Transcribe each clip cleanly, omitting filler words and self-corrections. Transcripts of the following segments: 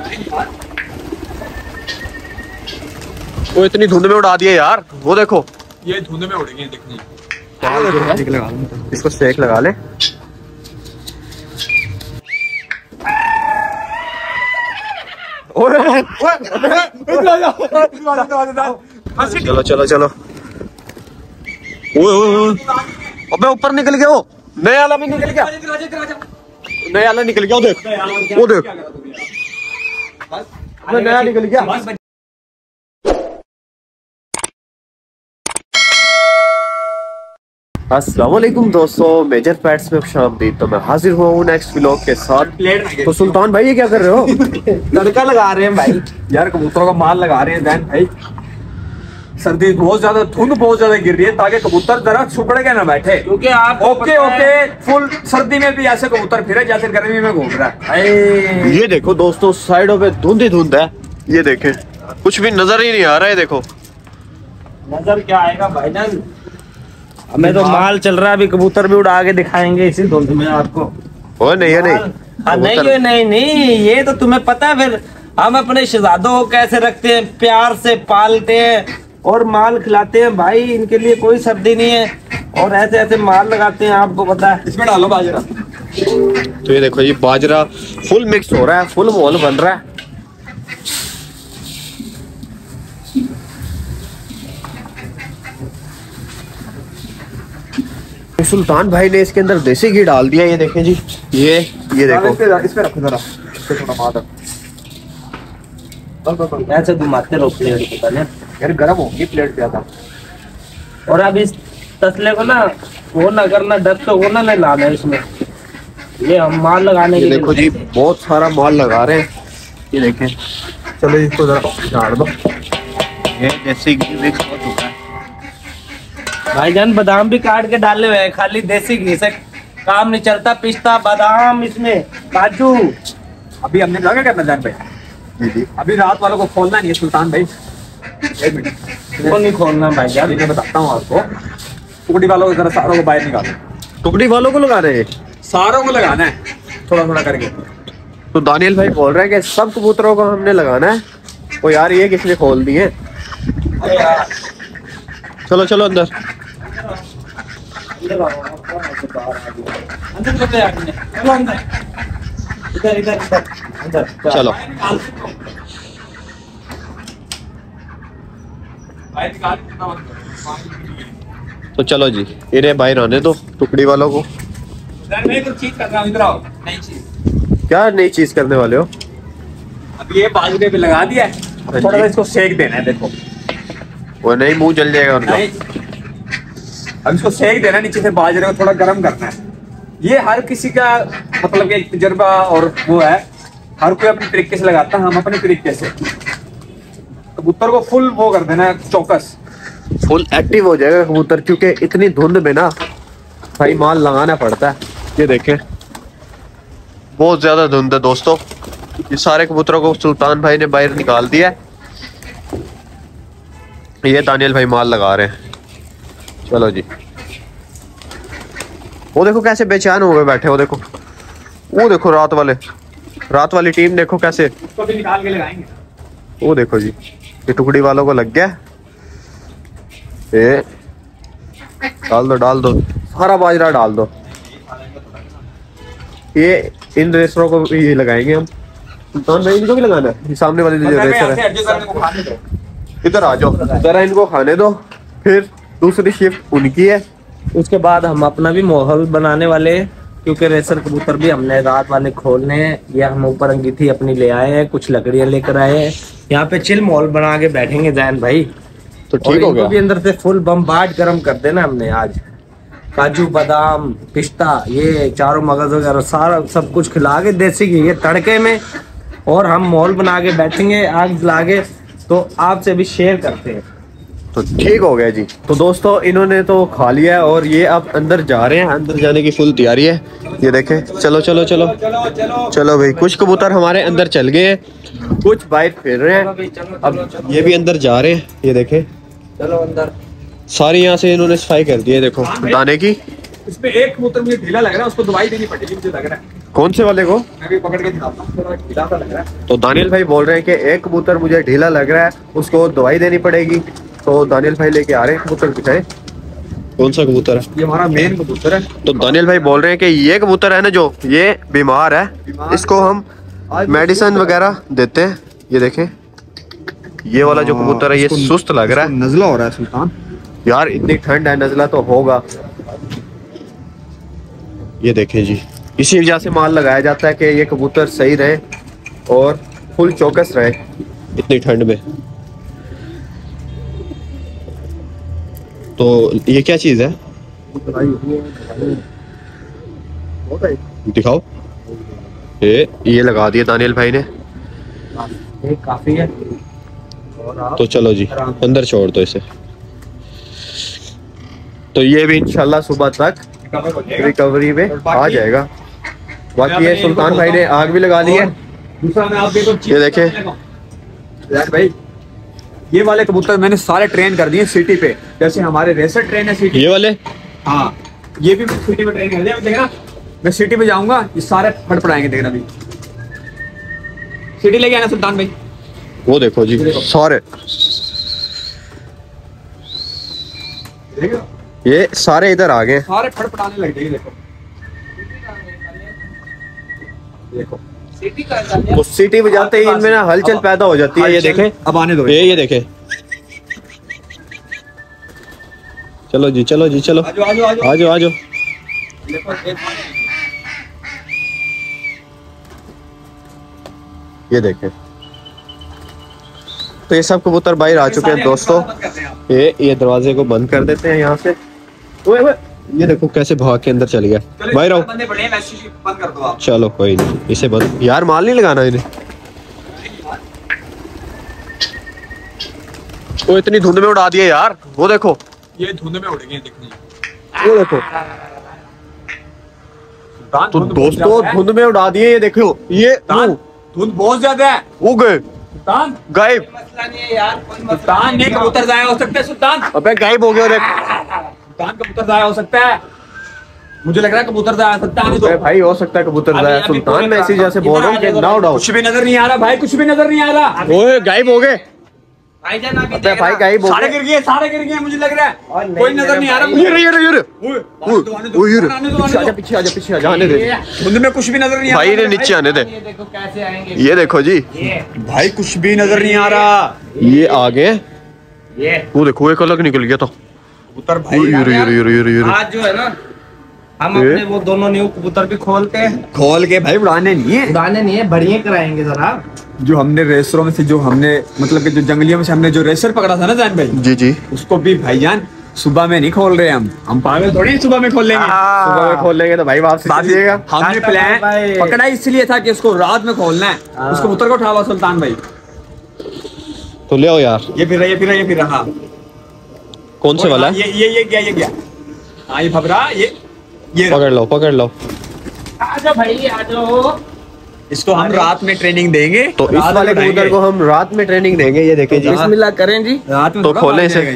वो इतनी धुंध में उड़ा दिए यार। वो देखो ये धुंध में उड़ेंगे देखनी। इसको सेक लगा ले। चलो चलो चलो। अबे ऊपर निकल गया वो, नया वाला भी निकल गया, नया वाला निकल गया। वो देख, वो देख, नया निकल गया। अस्सलामुअलैकुम दोस्तों, मेजर पैट्स में खुशामदीद। तो मैं हाजिर हुआ हूँ नेक्स्ट व्लॉग के साथ। तो सुल्तान भाई ये क्या कर रहे हो? तड़का लगा रहे हैं भाई यार, कबूतरों का माल लगा रहे हैं जैन भाई। सर्दी बहुत ज्यादा, धुंध बहुत ज्यादा गिर रही है ताकि कबूतर जरा सुपड़ के ना बैठे, क्योंकि आप ओके फुल सर्दी में भी ऐसे कबूतर फिरे जैसे गर्मी में घूम रहा है। ये देखो दोस्तों, साइडों पे धुंध ही धुंध है। ये देखें, कुछ भी नजर ही नहीं आ रहा है। देखो नजर क्या आएगा भाईजान, हमें तो माल चल रहा है। अभी कबूतर भी उड़ा के दिखाएंगे इसी धुंध में आपको। ओ नहीं है नहीं, नहीं, ये तो तुम्हें पता है। फिर हम अपने शहजादों को कैसे रखते हैं, प्यार से पालते हैं और माल खिलाते हैं भाई। इनके लिए कोई सर्दी नहीं है और ऐसे ऐसे माल लगाते हैं, आपको पता है। इसमें डालो बाजरा। तो ये देखो, ये बाजरा फुल मिक्स हो रहा है, फुल माहौल बन रहा है। सुल्तान भाई ने इसके अंदर देसी घी डाल दिया। ये देखें जी, ये देखो, इस पे रखो जरा, थोड़ा मादर ऐसे घुमाते रहो प्लेट को यार, गर्म होगी प्लेट ज्यादा। और अब इस तसले को ना वो ना करना, डस्ट को ना लाना इसमें। ये हम माल लगाने के लिए देखो जी, बहुत सारा माल लगा रहे हैं। ये देखें, चलो इसको जरा झाड़ दो। ये देसी घी मिक्स हो चुका है भाईजान। बादाम भी काट के डाले हुए हैं, खाली देसी घी से काम नहीं चलता। पिस्ता बादाम इसमें, काजू। अभी हमने क्या करना जान भाई, जी। अभी रात वालों को खोलना नहीं है सुल्तान भाई। एक मिनट, वो नहीं खोलना भाईजान, मैं बताता हूँ आपको। टुकड़ी वालों को जरा सारों को बाहर निकालो। टुकड़ी वालों को लगा रहे हैं, सारों को लगाना है थोड़ा थोड़ा करके। तो दानियल भाई बोल रहे हैं कि सब कबूतरों को हमने लगाना है। ओ यार, ये किसने खोल दिए? चलो चलो अंदर। चलो तो चलो जी, इन्हें बाहर आने दो, टुकड़ी वालों को। कुछ चीज कर रहा हूँ, इधर आओ। नई चीज। क्या नई चीज करने वाले हो? अब ये बाजरे पे लगा दिया है, थोड़ा सा इसको सेक देना है। देखो वो नहीं, मुंह जल जाएगा उनका। अब इसको सेक देना, नीचे से बाजरे को थोड़ा गर्म करना है। ये हर किसी का मतलब कि तजुर्बा और वो है, हर कोई अपने तरीके से लगाता है। हम अपने तरीके से कबूतर को फुल वो कर देना है, चौकस फुल एक्टिव हो जाएगा कबूतर, क्योंकि इतनी धुंध में ना भाई माल लगाना पड़ता है। ये देखें, बहुत ज्यादा धुंध है दोस्तों। ये सारे कबूतरों को सुल्तान भाई ने बाहर निकाल दिया है। ये दानियल भाई माल लगा रहे हैं। चलो जी, वो देखो कैसे बेचैन हो गए बैठे। वो देखो रात वाली टीम देखो कैसे। उसको भी निकाल के लगाएंगे। वो देखो जी, ये टुकड़ी वालों को लग गया। ये डाल दो सारा बाजरा डाल दो। ये इन रेसरों को ये लगाएंगे हम। सुल्तान भाई इनको भी लगाना है। सामने वाले जो रेसर है, इधर आ जाओ, जरा इनको खाने दो, फिर दूसरी शिफ्ट उनकी है। उसके बाद हम अपना भी माहौल बनाने वाले हैं, क्योंकि रेसर कबूतर भी हमने रात वाले खोलने हैं। या हम ऊपर अंगीठी अपनी ले आए हैं, कुछ लकड़ियां लेकर आए हैं। यहाँ पे चिल माहौल बना के बैठेंगे जैन भाई। तो ठीक हो गया। भी अंदर से फुल बम्बार्ड गरम कर देना हमने आज। काजू बादाम पिस्ता, ये चारों मगज वगैरह सारा सब कुछ खिला के देसी घी ये तड़के में, और हम माहौल बना के बैठेंगे आग जला के। तो आपसे भी शेयर करते हैं। तो ठीक हो गया जी। तो दोस्तों, इन्होंने तो खा लिया है और ये अब अंदर जा रहे हैं। अंदर जाने की फुल तैयारी है। ये देखें, चलो चलो चलो चलो भाई। कुछ कबूतर हमारे अंदर चल गए हैं, कुछ बाहर फिर रहे हैं। अब ये भी अंदर जा रहे हैं। ये देखें, चलो अंदर। सारी यहाँ से इन्होंने सफाई कर दी है। देखो दाने की। इसमें एक कबूतर मुझे ढीला लग रहा है, उसको दवाई देनी पड़ेगी मुझे लग रहा है। कौन से वाले को? मैं भी पकड़ के दिखाता हूँ, थोड़ा ढीला सा लग रहा है। तो दानियल भाई बोल रहे हैं कि एक कबूतर मुझे ढीला लग रहा है, उसको दवाई देनी पड़ेगी। तो दानियल भाई लेके आ रहे हैं कबूतर। दिखाए कौन सा कबूतर है? ये हमारा मेन कबूतर है। तो दानियल भाई बोल रहे हैं कि ये कबूतर है ना जो ये बीमार है, इसको हम मेडिसिन वगैरह देते हैं। ये देखें, ये वाला जो कबूतर है ये सुस्त लग रहा है, नजला हो रहा है सुल्तान। यार इतनी ठंड है, नजला तो होगा। ये देखें जी, इसी वजह से माल लगाया जाता है कि ये कबूतर सही रहे और फुल चौकस रहे इतनी ठंड में। तो ये क्या चीज है? दिखाओ। ये लगा दिए दानियल भाई ने। काफी है। तो चलो जी अंदर छोड़ दो इसे। तो ये भी इंशाल्लाह सुबह तक रिकवरी में आ जाएगा। बाकी ये सुल्तान भाई ने आग भी लगा ली है। दूसरा मैं आप देखो, ये देखे भाई, ये वाले कबूतर मैंने सारे ट्रेन कर दिए सिटी पे, जैसे हमारे रेसर ट्रेन है सिटी। ये वाले? हाँ, ये भी सिटी में ट्रेन कर दिया। देखना, मैं सिटी पे जाऊंगा, ये सारे फटफड़ाएंगे। देखना भी सिटी लेके आना सुल्तान भाई। वो देखो जी सारे, देखो ये सारे इधर आ गए। सारे फटफड़ाने लग जाएंगे। देखो देखो, तो सीटी बजाते ही इनमें ना हलचल पैदा हो जाती है। ये देखें, अब आने दो। ये देखें। चलो जी चलो जी चलो, आजो आजो आजो आजो आजो। देखो, एक ये देखें, तो ये सब कबूतर बाहर आ चुके हैं दोस्तों। ये दरवाजे को बंद कर देते हैं यहाँ से। ओए ओए, ये देखो कैसे भाग के अंदर चल गया। बाहर आओ। बंदे पड़े हैं, वैसे बंद कर दो आप। चलो कोई नहीं, इसे बंद। यार माल नहीं लगाना इन्हें। वो इतनी धुंध में उड़ा दिया यार। वो देखो, ये धुंध में उड़ेंगे। देखो वो देखो। तो दोस्तों धुंध में उड़ा दिए। ये देखो, ये धुंध बहुत ज्यादा है। वो गए सुल्तान गायब। मसला नहीं है यार, कोई मसला सुल्तान ने कबूतर जाया हो सकता है। सुल्तान अबे गायब हो गया। देख सुल्तान कबूतर जाया हो सकता है। मुझे लग रहा है कबूतर जाया सकता है। अबे भाई हो सकता है कबूतर जाया। सुल्तान मैं इसी जैसे बोल रहा हूँ कि नो डाउट। कुछ भी नजर नहीं आ रहा भाई, कुछ भी नजर नहीं आ रहा। ओए गायब हो गए। भाईजान अभी अबे भाई गायब हो सारे गए। गिर गए, सारे गिर गए। मुझे लग रहा है कोई नजर नहीं आ रहा। ये ये ये मुझे पीछे आजा पीछे आजा, आने दे। धुंध में कुछ भी नजर नहीं आ रहा भाई ने नीचे आने दे। ये देखो कैसे आएंगे। ये देखो जी, भाई कुछ भी नजर नहीं आ रहा। ये आ गए। ये वो देखो एक अलग निकल गया। तो कबूतर भाई ये आज जो है ना, हम अपने वो दोनों न्यू कबूतर भी खोलते हैं। खोल के भाई उड़ाने नहीं है, उड़ाने नहीं है, बढ़िया कराएंगे जरा। जो हमने रेसरों में से, जो हमने मतलब कि जो जंगलियों में से हमने जो रेसर पकड़ा था ना जैन भाई, जी जी, उसको भी भाईजान सुबह में नहीं खोल रहे। हम पागल थोड़ी सुबह में खोल लेंगे। सुबह में खोल लेंगे तो भाई वापस चलिएगा। हमने प्लान पकड़ा इसलिए था कि उसको रात में खोलना है। उस कबूतर को उठावा सुल्तान भाई। तो ले आओ यार। ये फिर रहा, ये फिर रहा, ये फिर रहा। कौन से वाला? ये क्या हाँ, ये भबरा। ये पकड़ लो। आजो भाई आजो। इसको हम रात में ट्रेनिंग देंगे। तो इस वाले कबूतर को हम रात में ट्रेनिंग देंगे। ये देखें जी, बिस्मिल्लाह करें जी। रात में तो खोलें इसे।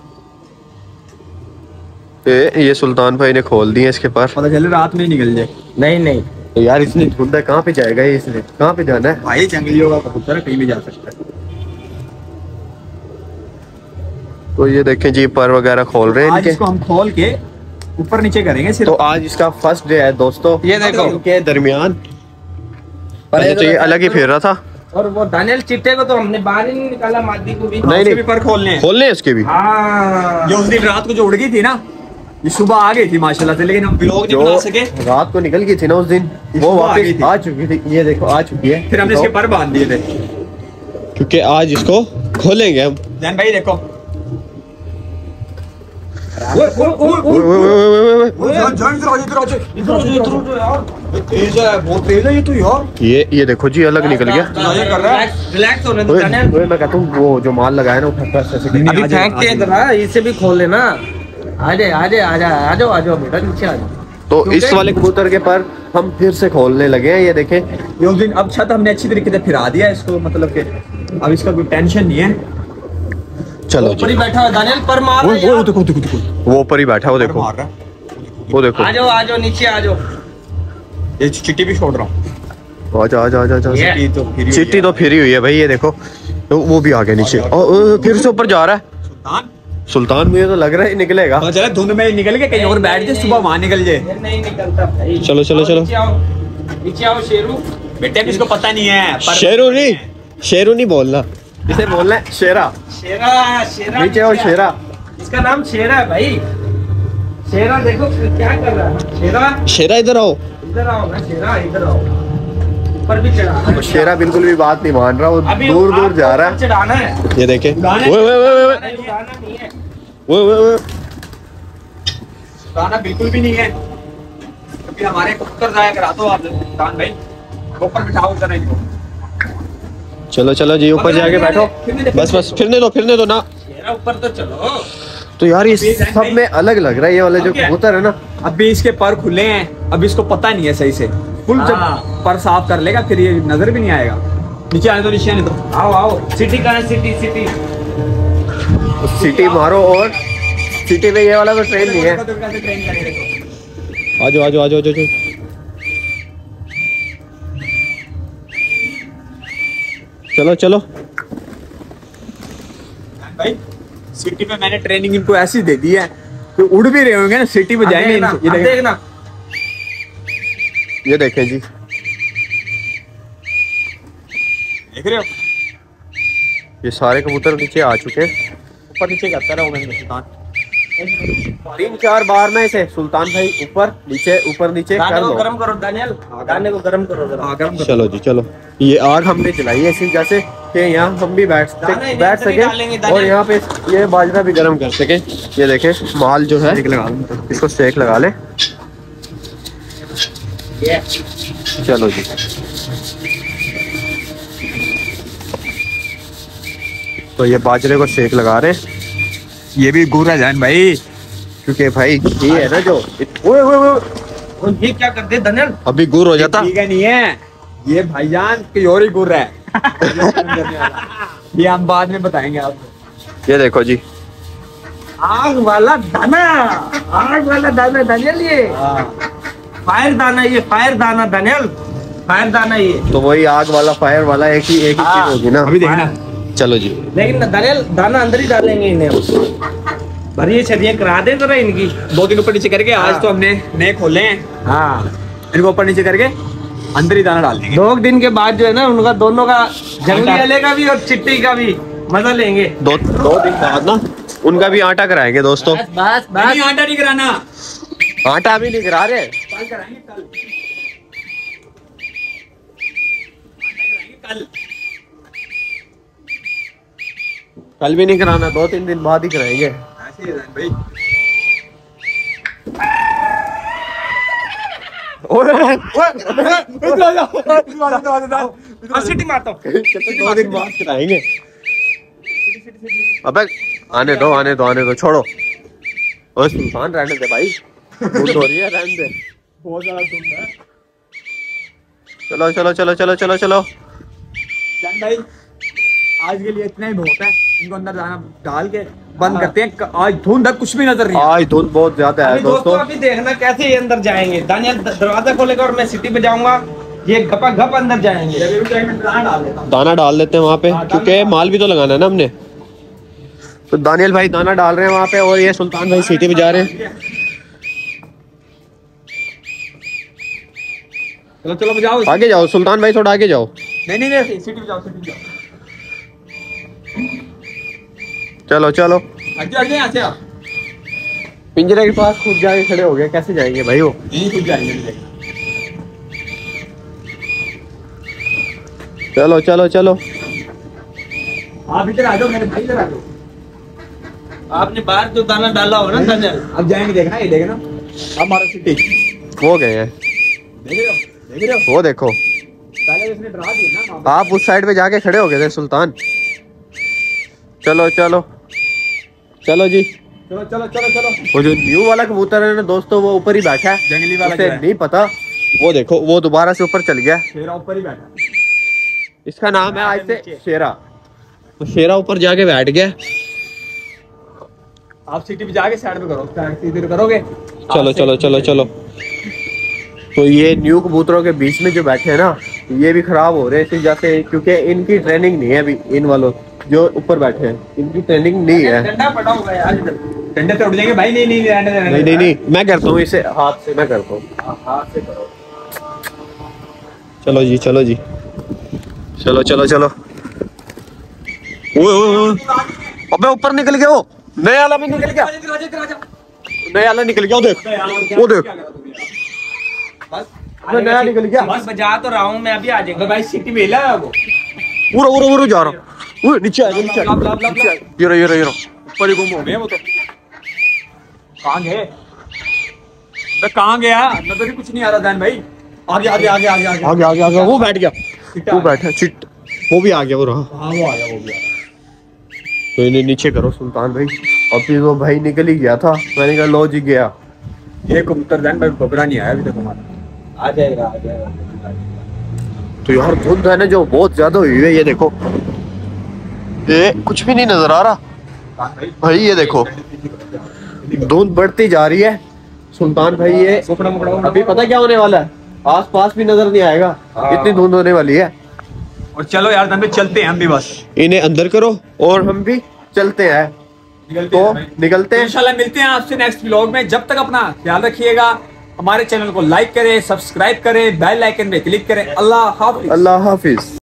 ये सुल्तान भाई ने खोल दिए इसके पर। पता चले रात में ही निकल जाए। नहीं तो यार इसने ढूंढा, कहाँ पे जाएगा ये? इसने कहाँ पे जाना है? भाई जंगलियों का कबूतर है, कहीं भी जा सकता है। तो ये देखें जी, पर वगैरह खोल रहे हैं आज इनके। इसको हम खोल के ऊपर नीचे करेंगे सिर्फ। तो आज इसका फर्स्ट डे है दोस्तों। ये देखो। इनके दरमियान पहले तो ये अलग ही फेर रहा था। और वो दानियल चिट्टे को तो हमने बाहर ही नहीं निकाला, मादी को भी। उसके भी पर खोलने हैं। खोलने हैं इसके भी। हाँ, ये उस दिन रात को जो उड़ गई थी ना, ये सुबह आ गई थी माशाल्लाह से, लेकिन हम व्लॉग नहीं बना सके। रात को निकल गई थी ना उस दिन, वो वापस आ चुकी थी। ये देखो आ चुकी है। फिर हमने इसके पर बांध दिए थे, क्योंकि आज इसको खोलेंगे हम। जैन भाई देखो। बहुत तेज है ये तो यार। ये देखो जी, अलग निकल गया। रिलैक्स होने दो दानियल। मैं कहता हूँ वो जो माल लगाया ना वो अभी फेंकते हैं इधर, इसे भी खोल लेना। आजा बेटा, नीचे आ जाओ। तो इस वाले कबूतर के पर हम फिर से खोलने लगे हैं। ये देखें, ये उस दिन अब छत हमने अच्छी तरीके से फिरा दिया इसको, मतलब कि अब इसका कोई टेंशन नहीं है। चलो ऊपर जी। ही बैठा है दानियल, पर मार रहा है वो यार। देखो वो ऊपर ही बैठा है। वो देखो, मार रहा है। वो देखो। आ जाओ नीचे आ जाओ। ये चिट्टी भी छोड़ रहा हूँ। आजा आजा आजा आजा। चिट्टी तो फिरी हुई है भाई, ये देखो तो वो भी आ गया नीचे और फिर से ऊपर जा रहा है। सुल्तान मुझे तो लग रहा है निकलेगा। चलो धुंध में निकल के कहीं और बैठ जाए, सुबह वहां निकल जाए। नहीं निकलता भाई। चलो चलो चलो नीचे आओ शेरू। बेटे इसको पता नहीं है पर शेरू नहीं बोलना, इसे बोलना है शेरा। शेरा नीचे आओ शेरा। इसका नाम शेरा है भाई। शेरा देखो क्या कर रहा है। शेरा इधर आओ ना शेरा इधर आओ। ऊपर भी चढ़ाना है। शेरा बिल्कुल भी बात नहीं मान रहा, वो दूर दूर जा रहा है। चढ़ाना है। ये देखे उड़ाना नहीं है। गाना बिल्कुल भी नहीं है। क्योंकि हमारे कबूतर जाया करा दो आप सुल्तान भाई, ऊपर बिठाओ उधर इनको। चलो चलो जी ऊपर जाके बैठो। बस फिरने दो ना। शेरा ऊपर तो चलो। तो यार ये सब में अलग लग रहा है, ये वाले जो कबूतर है ना। अभी इसके पर खुले हैं, अभी इसको पता नहीं है सही से। फुल जब पर साफ कर लेगा फिर ये नजर भी नहीं आएगा। नीचे आने दो, नीचे आने दो। आओ सिटी कहाँ है? सिटी मारो। और सिटी में ये वाला तो ट्रेन नहीं है। आजो आजो आजो आजो। चलो चलो भाई सिटी में मैंने ट्रेनिंग इनको ऐसी दे दी है तो उड़ भी रहे होंगे ना, सिटी पे जाएंगे। ये देखना, ये देखें जी, देख रहे हो ये सारे कबूतर नीचे आ चुके हैं। ऊपर नीचे करता रहा मैंने सुल्तान। 3-4 बार में इसे सुल्तान भाई ऊपर नीचे कर लो। गरम करो दानियल, दाने को गरम करो जरा। चलो जी चलो। ये आग हमने जलाई है इसी जैसे कि यहाँ हम भी बैठ सके और यहाँ पे ये बाजरा भी गर्म कर सके। ये देखें माल जो है इसको सेक लगा ले। चलो जी तो ये बाजरे को सेक लगा रहे हैं। ये भी गुर है जान भाई, क्योंकि भाई घी है ना जो और ये क्या करते दानियल? अभी गुर हो जाता। ठीक है नहीं है ये भाईजान की और ही गुर है। ये हम बाद में बताएंगे आपको। ये देखो जी आग वाला दाना दानियल। ये फायर दाना, ये फायर दाना दानियल, फायर दाना ये। तो वही आग वाला फायर वाला एक ही चीज होगी ना। अभी देखना। चलो जी लेकिन दानियल दाना अंदर ही डालेंगे इन्हें। भरिए छरिए करा दे जरा इनकी। 2 दिन ऊपर नीचे करके आज तो हमने नए खोले हैं। हाँ इनको ऊपर नीचे करके अंदर ही दाना डाल देंगे। 2 दिन के बाद जो है ना उनका दोनों का जंगली वाले का भी और चिट्टी का भी मजा लेंगे। 2 दिन बाद ना उनका भी आटा कराएंगे दोस्तों। बस नहीं आटा नहीं कराना, आटा भी नहीं करा रहे, कल कराएंगे। कल आटा कराएंगे कल भी नहीं कराना, 2-3 दिन बाद ही कराएंगे। ऐसे ही है भाई। सिटी मारता हूँ। 2 दिन बाद कराएंगे। अबे आने दो छोड़ो। और सुल्तान रहने दे भाई, धुंध हो रही है, रहने दे। बहुत ज्यादा धुंध है। चलो चलो चलो चलो चलो चलो जान भाई आज के लिए इतना ही बहुत है। इनको अंदर जाना डाल के बंद करते हैं। आज धुंध है, कुछ भी नजर नहीं है। आज धुंध बहुत ज्यादा है दोस्तों। अभी देखना कैसे ये अंदर जाएंगे। दानियल दरवाजा खोलेगा और मैं सिटी पे जाऊंगा, ये गपा गप अंदर जाएंगे। दाना डाल देते हैं वहाँ पे, क्योंकि माल भी तो लगाना है ना हमने। तो दानियल भाई दाना डाल रहे हैं वहाँ पे और ये सुल्तान भाई सिटी पे जा रहे हैं। चलो चलो बजाओ। आगे जाओ सुल्तान भाई, थोड़ा आगे जाओ। नहीं सिटी पे जाओ, सिटी पे जाओ। चलो चलो आगे यहाँ से आओ। पिंजरे के पास खुद जाके खड़े हो गए, कैसे जाएंगे भाई वो। यहीं खुद जाएंगे। चलो चलो चलो आप इधर आ जाओ, मेरे भाई इधर आ जाओ। आपने बाहर जो दाना डाला हो ना दानियल, अब जाएंगे। देखना ये देखना हमारा सिटी वो गए हैं, देख रहे हो वो देखो। पहले इसने डरा दिया ना। आप उस साइड पे जाके खड़े हो गए थे सुल्तान। चलो चलो चलो जी चलो चलो चलो चलो। वो जो न्यू वाला कबूतर है ना दोस्तों, वो ऊपर ही बैठा है, जंगली वाला उसे जो है। नहीं पता। वो देखो वो दोबारा से ऊपर चल गया। शेरा ऊपर ही बैठा। इसका नाम है आज से शेरा। तो शेरा ऊपर जाके बैठ गया। आप सिटी पे जाके साइड पे करो, इधर करोगे। चलो चलो चलो चलो तो ये न्यू कबूतरों के बीच में जो बैठे हैं ना, ये भी खराब हो रहे हैं इसी वजह से, क्योंकि इनकी ट्रेनिंग नहीं है अभी। इन वालों जो ऊपर बैठे हैं इनकी ट्रेनिंग नहीं है। ठंडा पड़ा हुआ है यार, ठंडे से उड़ जाएंगे भाई। नहीं नहीं नहीं नहीं, मैं करता हूँ इसे हाथ से, मैं करता हूँ। हाथ से करो। चलो जी, चलो जी, चलो चलो चलो। ओए अबे ऊपर निकल गया वो, नया वाला भी निकल गया, नया वाला निकल गया। वो देख, वो देख, अबे नया निकल गया। बस बजा तो रहा हूँ मैं, अभी आ जाएगा भाई सिटी मेला है वो। पूरा पूरा पूरा जा रहा। ओए नीचे आ गया, नीचे आ गया। ये रहा, ये रहा, ये रहा। ऊपर ही गुम हो गए वो तो। कहाँ गए? अबे कहाँ गया? नजर ही कुछ नहीं आ रहा दैन भाई। आगे आगे आगे आगे आगे आगे आगे आगे। वो बैठ गया, वो बैठा चिट, वो भी आ गया, वो रहा। हाँ वो आ गया, वो भी आ गया। तो इन्हें नीचे करो सुल्तान भाई। और फिर वो भाई निकल ही गया था, मैंने कहा लो जी गया। ये कबूतर दैन भाई बबरा नहीं आया अभी तक हमारा। आ जाएगा, आ जाएगा। तो यार धुंध है ना जो बहुत ज्यादा हुई है, ये देखो, ये कुछ भी नहीं नजर आ रहा भाई। ये देखो धुंध बढ़ती जा रही है सुल्तान भाई। ये अभी पता क्या होने वाला है, आस पास भी नजर नहीं आएगा, इतनी धुंध होने वाली है। और चलो यार दैन भाई चलते हैं हम भी बस। इन्हें अंदर करो और हम भी चलते हैं। निकलते हैं। इंशाल्लाह मिलते हैं आपसे नेक्स्ट व्लॉग में। जब तक अपना ख्याल रखिएगा, हमारे चैनल को लाइक करें, सब्सक्राइब करें, बेल आइकन पे क्लिक करें। अल्लाह हाफिज। अल्लाह हाफिज।